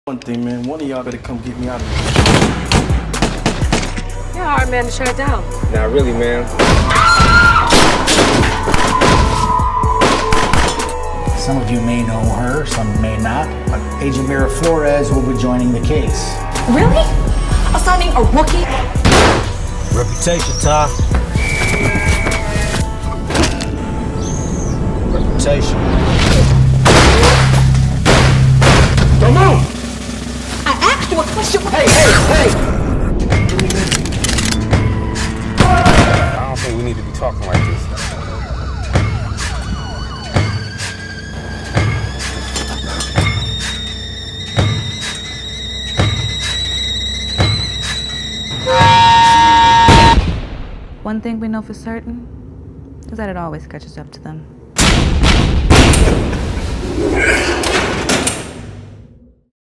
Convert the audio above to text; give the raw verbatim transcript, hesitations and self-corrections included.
One thing, man, one of y'all better come get me out of here. You're a hard man to shut down. Not really, man. Some of you may know her, some may not, but Agent Mira Flores will be joining the case. Really? Assigning a rookie? Reputation, Ty. Reputation. Don't move! I asked you a question. Hey, hey, hey! I don't think we need to be talking like this. One thing we know for certain is that it always catches up to them.